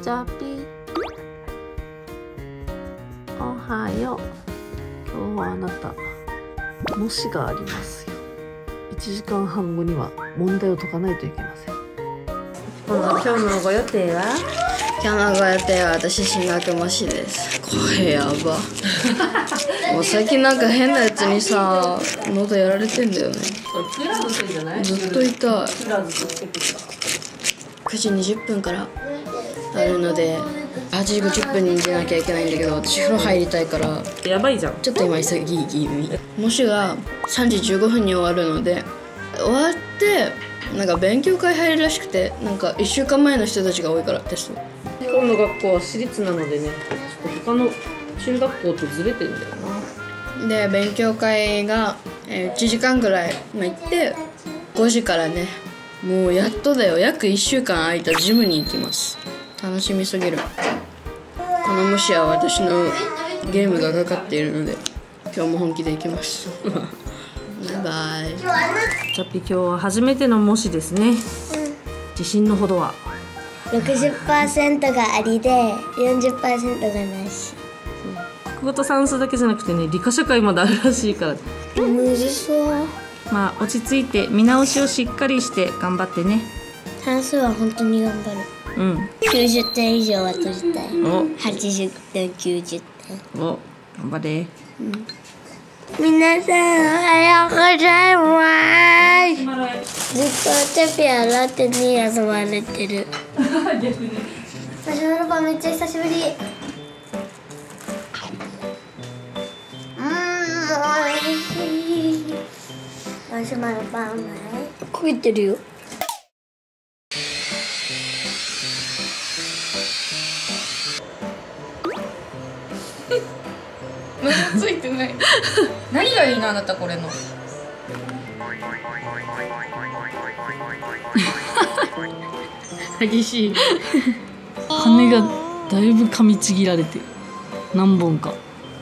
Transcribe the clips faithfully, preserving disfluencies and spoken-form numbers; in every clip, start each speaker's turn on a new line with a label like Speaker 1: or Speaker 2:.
Speaker 1: チャピおはよう。今日はあなた模試がありますよ。いちじかんはんごには問題を解かないといけません。今日のご予定は？
Speaker 2: 今日のご予定は私進学模試です。これやばもう最近なんか変なやつにさ喉やられてんだよね。
Speaker 1: クーラーのせいじゃない？
Speaker 2: ずっと痛い。
Speaker 1: クーラーずっとつけてた。
Speaker 2: くじにじゅっぷんからあるのではちじごじゅっぷんに出なきゃいけないんだけど、私風呂入りたいから
Speaker 1: やばいじゃん。
Speaker 2: ちょっと今急ぎ気味。模試がさんじじゅうごふんに終わるので、終わってなんか勉強会入るらしくて、なんかいっしゅうかんまえの人たちが多いからテスト。
Speaker 1: 今日の学校は私立なのでね、ちょっと他の中学校とずれてるんだよな。
Speaker 2: で勉強会がいちじかんぐらい行ってごじからね、もうやっとだよ、約いっしゅうかん空いたジムに行きます。楽しみすぎる。この模試は私のゲームがかかっているので今日も本気で行きますバイバイ。
Speaker 1: チャッピ今日は初めての模試ですね、うん、自信のほどは？
Speaker 3: ろくじゅっパーセント がありで よんじゅっパーセント がなし。
Speaker 1: 国語と算数だけじゃなくてね、理科社会まであるらしいから。
Speaker 3: むずそう。
Speaker 1: まあ落ち着いて見直しをしっかりして頑張ってね。
Speaker 3: 算数は本当に頑張る。
Speaker 1: うん。
Speaker 3: きゅうじゅってん以上は取りたい。
Speaker 1: お。
Speaker 3: はちじゅってん、きゅうじゅってん。
Speaker 1: お、頑張れ。
Speaker 3: うん。皆さんおはようございます。ずっとチャピアラテに遊ばれてる。逆に。マシュマロパンめっちゃ久しぶり。マシュマロパンうまい。焦げてるよ。
Speaker 2: 何もついてない何がいいのあなたこれの
Speaker 1: 激しい羽がだいぶ噛みちぎられてる。何本か。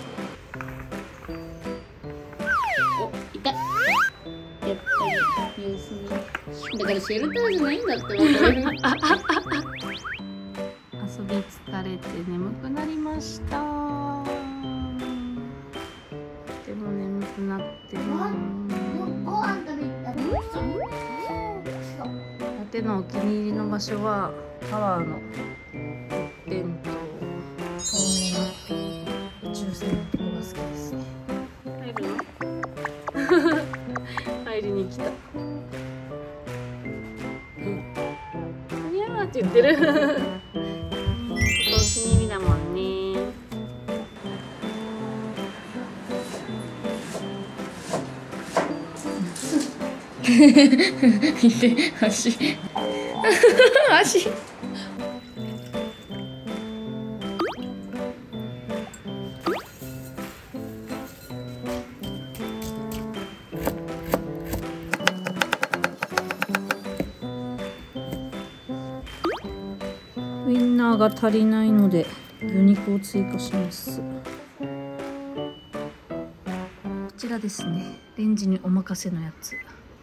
Speaker 3: お、痛っ。やっぱり様子見。だからシェルターじゃないんだって遊
Speaker 1: び疲れて眠くなりました。でも眠くなってる。
Speaker 3: ご飯食べた。
Speaker 1: ラテのお気に入りの場所はタワーのてっぺんと透明な宇宙船のとこが好きですね。入るの？入りに来た。にゃーって言ってる。ここお気に入りだもんね。見て足足ウインナーが足りないので魚肉を追加します。こちらですね、レンジにお任せのやつ。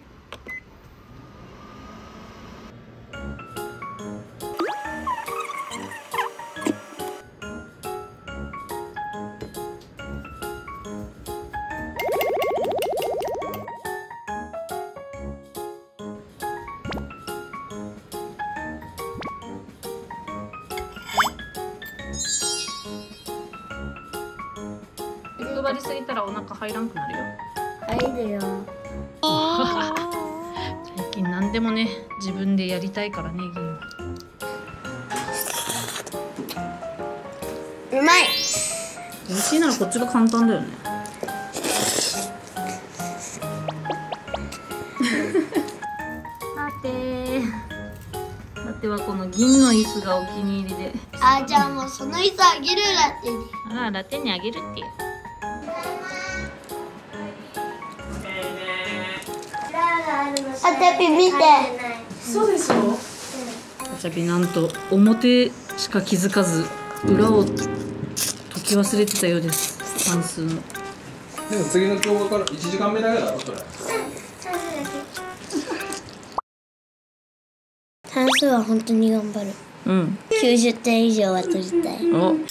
Speaker 1: 欲張りすぎたらお腹入らんくなるよ。
Speaker 3: 入るよ。
Speaker 1: 最近何でもね、自分でやりたいからね、ゲーム。
Speaker 3: うまい。
Speaker 1: 美味しいならこっちが簡単だよね。待てー。だってはこの銀の椅子がお気に入りで。
Speaker 3: あ、じゃあもうその椅子あげるラテに。
Speaker 1: ああ、ラテにあげるっていう。
Speaker 3: あ、タピ見て。
Speaker 1: そうでしょ。ガチャピなんと表しか気づかず裏を解き忘れてたようです。算数の。
Speaker 4: でも次の教科からいちじかんめだけだろそれ。
Speaker 3: 算数は本当に頑張る。
Speaker 2: うん。
Speaker 3: きゅうじゅってん以上は取りたい。
Speaker 2: お。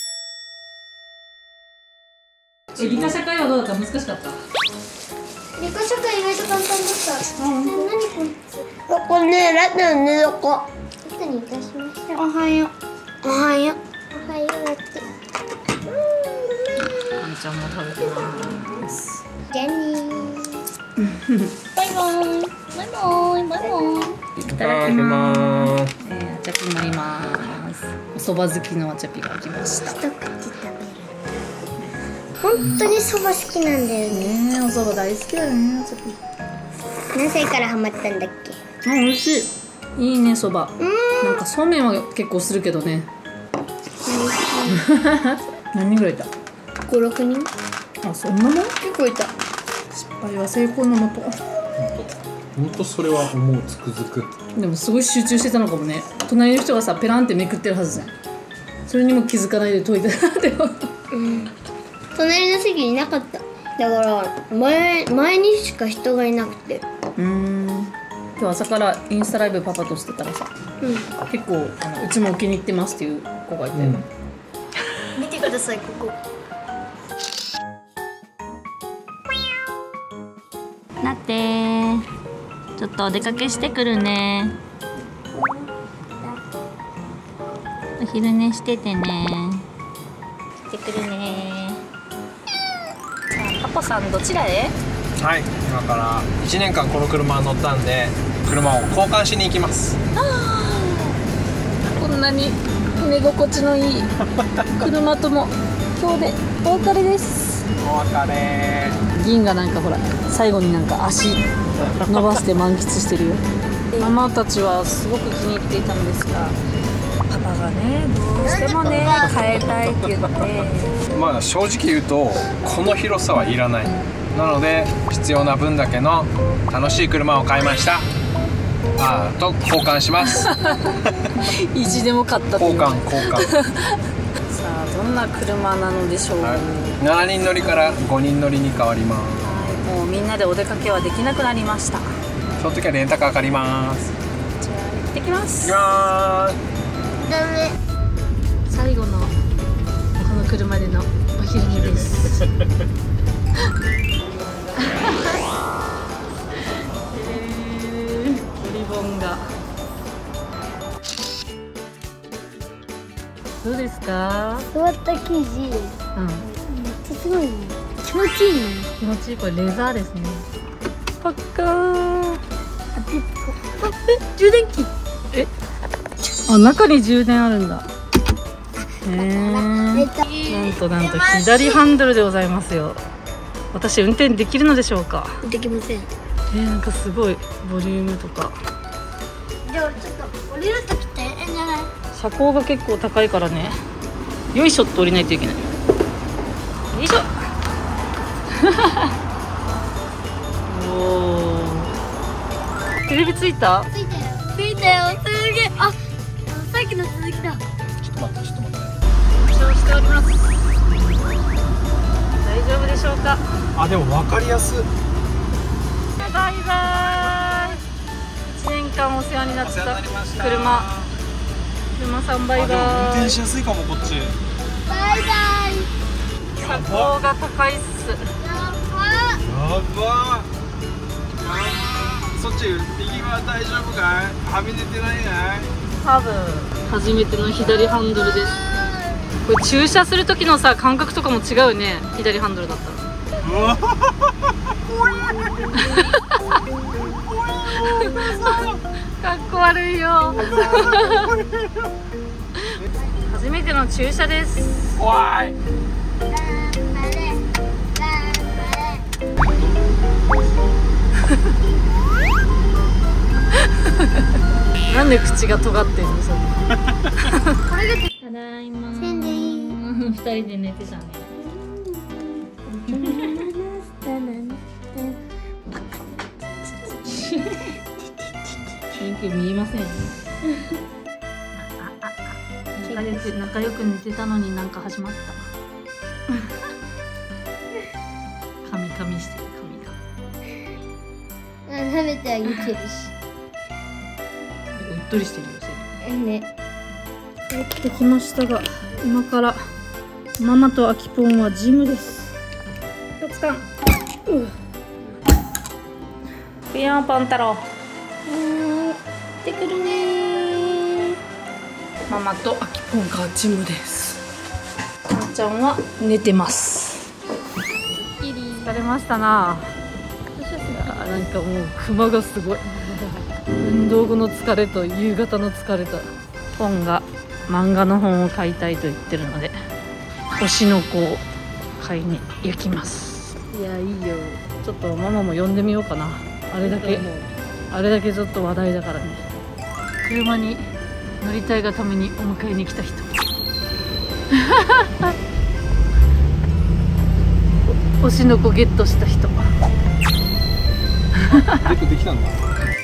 Speaker 1: え、理科社会はどうだった？難しかった？
Speaker 3: 理科社会意外と簡単だった。うん、何こいつ。ここね、ラテの寝床。ラテにいたしました。おはよう。おはよう。おはようって。
Speaker 1: あんちゃんも食べてます。
Speaker 3: ジェニー。バイバーイ。バイバーイ。バイバーイ。
Speaker 1: いただきます。えー、アチャピ盛ります。お蕎麦好きのアチャピが来ました。
Speaker 3: 一口食べる。本当に蕎麦好きなんだよね。
Speaker 1: ね、お蕎麦大好きだよね、アチャピ。
Speaker 3: 何歳からハマったんだっけ？
Speaker 1: あ、美味しい。いいね、蕎麦。なんかそうめんは結構するけどね。何人ぐらいいた？
Speaker 3: 五六人。
Speaker 1: あ、そんなもん？
Speaker 3: 結構いた。
Speaker 1: 失敗は成功のもと。
Speaker 4: 本当それは思うつくづく。
Speaker 1: でもすごい集中してたのかもね。隣の人がさペランってめくってるはずじゃん。それにも気づかないで解いてたって。
Speaker 3: うん。隣の席にいなかった。だから前前にしか人がいなくて。
Speaker 1: うーん。今日朝からインスタライブパパとしてたらさ、
Speaker 3: うん、
Speaker 1: 結構あのうちも気に入ってますっていう子がいて、うん、
Speaker 3: 見てくださいここ。
Speaker 5: なってー、ちょっとお出かけしてくるね。お昼寝しててね。してくるね。さあ、パポさんどちらへ？
Speaker 4: はい、今からいちねんかんこの車乗ったんで車を交換しに行きます。
Speaker 1: こんなに寝心地のいい車とも今日でお別れです。
Speaker 4: お別れ。
Speaker 1: 銀がなんかほら最後になんか足伸ばして満喫してるよ。ママたちはすごく気に入っていたんですが、パパがねどうしてもね変えたいって言って、
Speaker 4: まあ正直言うとこの広さはいらない。なので必要な分だけの楽しい車を買いました。あーと交換します。
Speaker 1: 意地でも買ったという。
Speaker 4: 交換交換。
Speaker 1: さあどんな車なのでしょう。
Speaker 4: はい、ななにん乗りからごにん乗りに変わります。
Speaker 1: はい、もうみんなでお出かけはできなくなりました。
Speaker 4: その時はレンタカー借ります。
Speaker 1: じゃあ行ってきます。
Speaker 4: 行きまーす。
Speaker 3: ダメ。
Speaker 1: 最後のこの車でのお昼寝です。リボンがどうですか？
Speaker 3: 座った生地、うん、めっちゃすごいね。気持ちいいね。
Speaker 1: 気持ちいい。これレザーですね。パッカー。え、充電器。え、あ、中に充電あるんだ。へえ。なんとなんと左ハンドルでございますよ。私運転できるのでしょうか？
Speaker 3: できません。
Speaker 1: えー、なんかすごいボリュームとか。
Speaker 3: でもちょっと降りるとき大変じゃない？
Speaker 1: 車高が結構高いからね。よいしょって降りないといけない。よいしょ。おお。テレビついた？
Speaker 3: ついたよ。ついたよ。すげえ。あ、さっきの続きだ。
Speaker 4: ちょっと待ってちょっと待って。
Speaker 1: 故障しております。大丈夫でしょうか？
Speaker 4: あ、でも分かりやすい。
Speaker 1: バイバイ。いちねんかんお世話になった車。車さんバイバイ。
Speaker 4: 運転しやすいかもこっち。
Speaker 3: バイバイ。
Speaker 1: 車高が高いっす。
Speaker 3: やば。
Speaker 4: やば。そっち右は大丈夫かい？はみ出てないかい？
Speaker 1: 多分初めての左ハンドルです。これ駐車する時のさ感覚とかも違うね。左ハンドルだったら。
Speaker 4: うわ
Speaker 1: かっこ悪いよ。初めての駐車です。
Speaker 4: 怖い。
Speaker 1: なんで口が尖ってんのそれ。
Speaker 3: これが
Speaker 1: ただいま。
Speaker 3: せんでいい。
Speaker 1: 二人で寝てたね。元気見えませんね。仲良く仲良く寝てたのになんか始まった。カミカミしてる髪が。
Speaker 3: 舐めてあげてるし。
Speaker 1: うっとりしてるよ。
Speaker 3: ね。
Speaker 1: 帰ってきましたが、今からママとアキポンはジムです。一つかん。ピヨンポン太郎。行ってくるね。ママとアキポンがジムです。かなちゃんは寝てます。疲れましたな。なんかもうクマがすごい。運動後の疲れと夕方の疲れと。ポンが漫画の本を買いたいと言ってるので、推しの子を買いに行きます。いや、いいよ。ちょっとママも呼んでみようかな。あれだけあれだけちょっと話題だからね。車に乗りたいがためにお迎えに来た人。推しの子ゲットした人。
Speaker 4: ゲットできたんだ。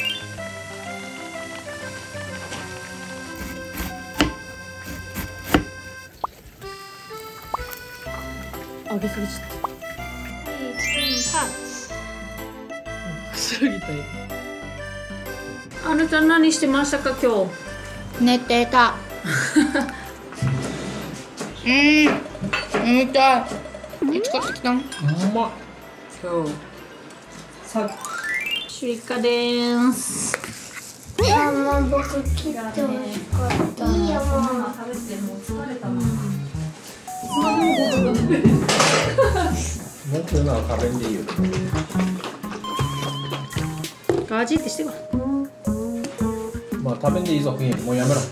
Speaker 1: 上げすぎちゃった。くすぐりたい。あるちゃん何してましたか今日？
Speaker 2: 寝てた。うん、寝たい。いつ買ってきたん？
Speaker 4: うまい。
Speaker 1: 今日さシュリカです
Speaker 3: ママ僕切ってほしかった。いいよママ。
Speaker 1: 食べてもう疲れたな。
Speaker 4: 文句なら食べんでいいよ。
Speaker 1: ガジってしてこ
Speaker 4: まあ食べんでいいぞクイーン、もうやめろ。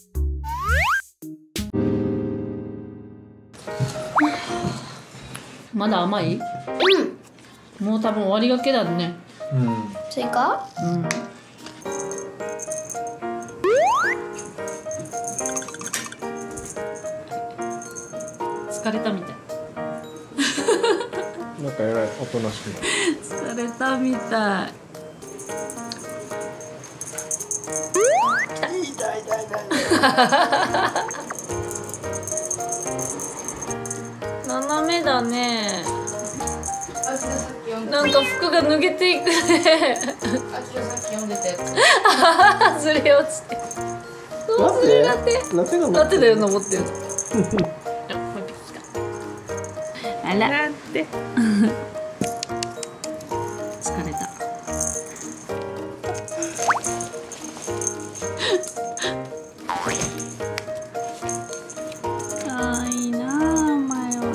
Speaker 1: まだ甘い？うん。もう多分終わりがけだね。
Speaker 4: うん。
Speaker 3: 追加？
Speaker 1: うん。疲れたみたい。
Speaker 4: なんかえらいおとなしくなる。
Speaker 1: 疲れたみたい。斜めだね。なんか服が脱げていくね。ずれ落ちて。そうずれだって。ラテだよ登ってる。あらって疲れた。あーいいなあ、お前は。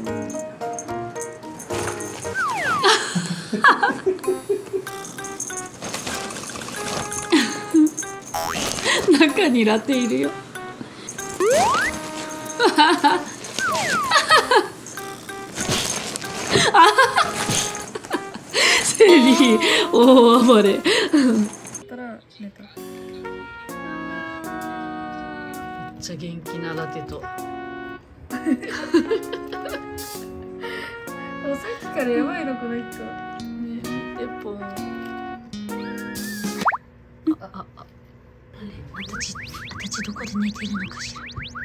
Speaker 1: 中にラテいるよ。セリー大暴れ。めっちゃ元気なラテと。もうさっきからやばいのこの人。ねえ、ポン。あああ。あれ、あたち、あたちどこで寝てるのかしら。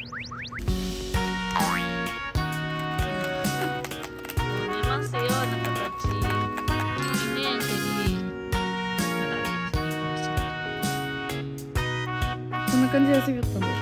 Speaker 1: 寝ますよ、あなたたち。ねえ、セリー。こんな感じで遊びよったんだよ。